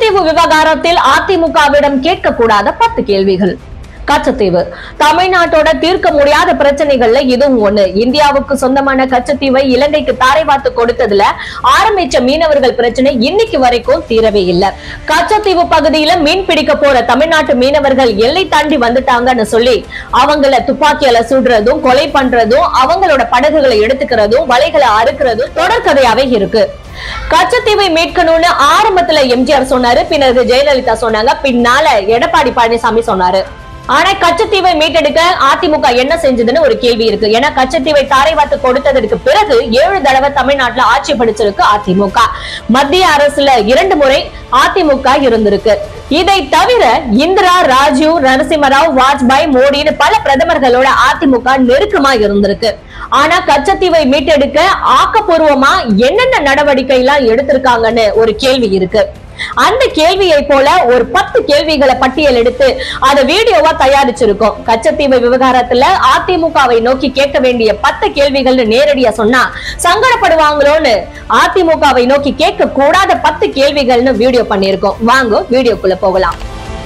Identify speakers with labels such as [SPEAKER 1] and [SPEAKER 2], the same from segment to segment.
[SPEAKER 1] கச்சத்தீவு விவகாரத்தில் அதிமுகவிடம் கேட்கக்கூடாத 10 கேள்விகள். கச்சத்தீவு தமிழ்நாட்டோட தீர்க்க முடியாத பிரச்சனைகள்ல இதுவும் ஒண்ணு. இந்தியாவுக்கு சொந்தமான கச்சத்தீவை இலங்கைக்கு தாரை வார்த்து கொடுத்ததுல ஆரம்பிச்ச மீனவர்கள் பிரச்சனை இன்னைக்கு வரைக்கும் தீரவே இல்ல. கச்சத்தீவு பகுதியில மீன் பிடிக்க போற தமிழ்நாட்டு மீனவர்கள் எல்லை தாண்டி வந்துட்டாங்கன்னு சொல்லி அவங்கள துப்பாக்கியால சுடுறதும், கொலை பண்றதும், அவங்களோட படகுகளை எடுத்துக்கிறதும், வலைகளை அறுக்கிறதும் தொடர்கதையாவே இருக்கு. கச்சத்தீவை மீட்கணும்னு ஆரம்பத்துல எம்ஜிஆர் சொன்னாரு, பின்னர் ஜெயலலிதா சொன்னாங்க, பின்னால எடப்பாடி பழனிசாமி சொன்னாரு. ஆனா கச்சத்தீவை மீட்டெடுக்க அதிமுக என்ன செஞ்சதுன்னு ஒரு கேள்வி இருக்கு. ஏன்னா கச்சத்தீவை தாரை வார்த்து கொடுத்ததற்கு பிறகு 7 தடவை தமிழ்நாட்டுல ஆட்சி பிடிச்சிருக்கு அதிமுக. மத்திய அரசுல 2 முறை அதிமுக இருந்திருக்கு. இதை தவிர இந்திரா, ராஜீவ், நரசிம்மராவ், வாஜ்பாய், மோடின்னு பல பிரதமர்களோட அதிமுக நெருக்கமா இருந்திருக்கு. ஆனா கச்சத்தீவை மீட்டெடுக்க ஆக்கப்பூர்வமா என்னென்ன நடவடிக்கை எல்லாம் எடுத்திருக்காங்கன்னு ஒரு கேள்வி இருக்கு. அந்த கேள்வியை போல ஒரு 10 கேள்விகளை பட்டியல் எடுத்து அதை வீடியோவா தயாரிச்சிருக்கோம். கச்சத்தீவு விவகாரத்துல அதிமுகவை நோக்கி கேட்க வேண்டிய 10 கேள்விகள்னு நேரடியா சொன்னா சங்கடப்படுவாங்களோன்னு அதிமுகவை நோக்கி கேட்க கூடாத 10 கேள்விகள்னு வீடியோ பண்ணிருக்கோம். வாங்க வீடியோக்குள்ள போகலாம்.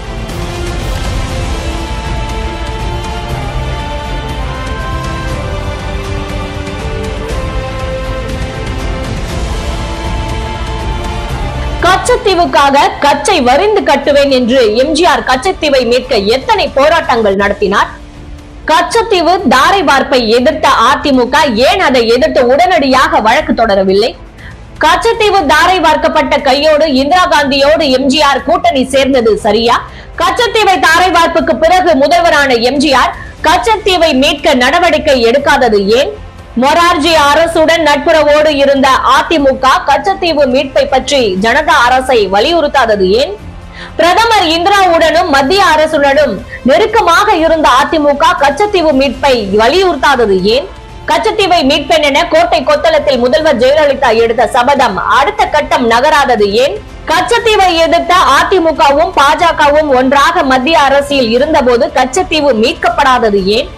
[SPEAKER 1] கச்சத்தீவுக்காக கச்சை வரிந்து கட்டுவேன் என்று எம்ஜிஆர் கச்சத்தீவை மீட்க எத்தனை போராட்டங்கள் நடத்தினார்? கச்சத்தீவு தாரை வார்ப்பை எதிர்த்த அதிமுக ஏன் அதை எதிர்த்து உடனடியாக வழக்கு தொடரவில்லை? கச்சத்தீவு தாரை வார்க்கப்பட்ட கையோடு இந்திரா காந்தியோடு எம்ஜிஆர் கூட்டணி சேர்ந்தது சரியா? கச்சத்தீவை தாரை வார்ப்புக்கு பிறகு முதல்வரான எம்ஜிஆர் கச்சத்தீவை மீட்க நடவடிக்கை எடுக்காதது ஏன்? மொரார்ஜி அரசுடன் நட்புறவோடு இருந்த அதிமுக கச்சத்தீவு மீட்பை பற்றி ஜனதா அரசை வலியுறுத்தாதது ஏன்? பிரதமர் இந்திராவுடனும் மத்திய அரசுடனும் நெருக்கமாக இருந்த அதிமுக கச்சத்தீவு மீட்பை வலியுறுத்தாதது ஏன்? கச்சத்தீவை மீட்பேன் என கோட்டை கொத்தளத்தில் முதல்வர் ஜெயலலிதா எடுத்த சபதம் அடுத்த கட்டம் நகராதது ஏன்? கச்சத்தீவை எதிர்த்த அதிமுகவும் பாஜகவும் ஒன்றாக மத்திய அரசில் இருந்தபோது கச்சத்தீவு மீட்கப்படாதது ஏன்?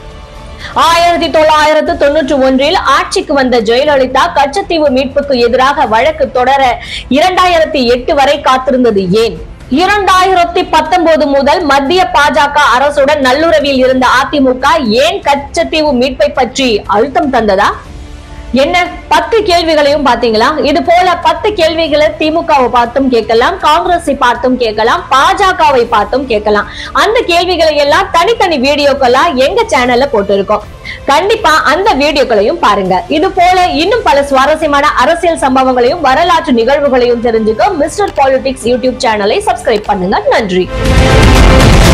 [SPEAKER 1] 1991 ஆட்சிக்கு வந்த ஜெயலலிதா கச்சத்தீவு மீட்புக்கு எதிராக வழக்கு தொடர 2008 வரை காத்திருந்தது ஏன்? 2019 முதல் மத்திய பாஜக அரசுடன் நல்லுறவில் இருந்த அதிமுக ஏன் கச்சத்தீவு மீட்பை பற்றி அழுத்தம் தந்ததா? என்ன 10 கேள்விகளையும் பாத்தீங்களா? இது போல 10 கேள்விகளை திமுகவை பார்த்தும் கேட்கலாம், காங்கிரஸை பார்த்தும் கேட்கலாம், பாஜகவை பார்த்தும் கேட்கலாம். அந்த கேள்விகளை எல்லாம் தனித்தனி வீடியோக்களா எங்க சேனல்ல போட்டிருக்கோம். கண்டிப்பா அந்த வீடியோக்களையும் பாருங்க. இது போல இன்னும் பல சுவாரஸ்யமான அரசியல் சம்பவங்களையும் வரலாற்று நிகழ்வுகளையும் தெரிஞ்சுக்க மிஸ்டர் பாலிடிக்ஸ் யூடியூப் சேனலை சப்ஸ்கிரைப் பண்ணுங்க. நன்றி.